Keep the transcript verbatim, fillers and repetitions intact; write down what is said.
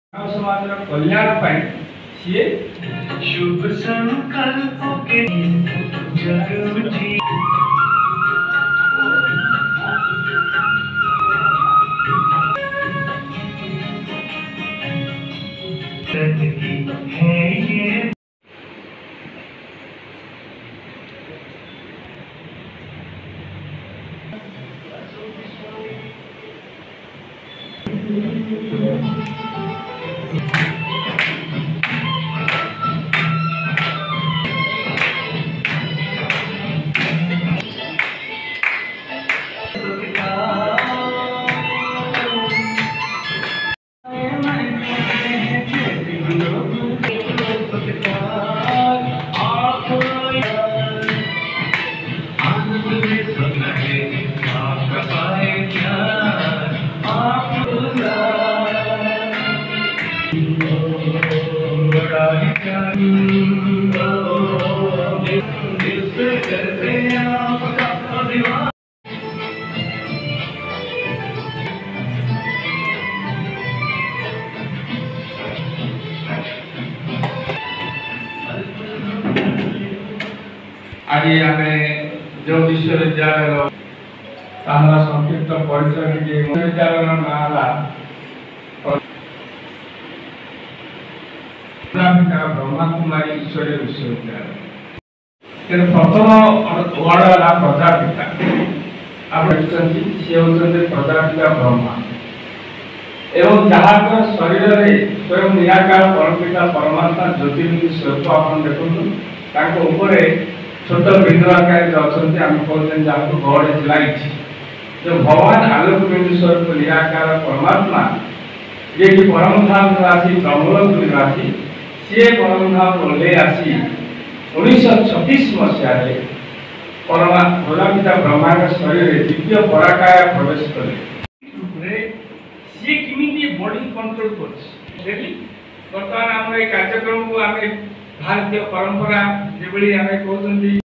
समाज कल्याण पाई सीए शुभ संकल्पों के जगमुझी है ये आज आम जो विश्वविद्यालय संक्षिप्त परिचय विश्वविद्यालय ना ब्रह्मा कुमारी ईश्वरीय विश्वविद्यालय प्रथम वार्ड है प्रजापिता आप सी होती प्रजापिता ब्रह्मा एवं जहाँ शरीर में स्वयं निराकार परमपिता परमात्मा ज्योतिर्बिंदु स्वरूप आप देखते छोट बिंदु आकार अच्छा आम कहते जहाँ गॉड इज लाइट जो भगवान आलोक बिंदु स्वरूप निराकार परमात्मा ये कि परम धाम निवासी ब्रह्मलोक निवासी सी परम धाम ओल्ले आसी उन्नीस छत्तीस मसीह परमा प्रजापिता ब्रह्मा शरीर में द्वितीय पराकाय प्रवेश कले सी किमी बॉडी कंट्रोल कर बर्तमान आम कार्यक्रम को आम भारतीय परंपरा जो आम कहते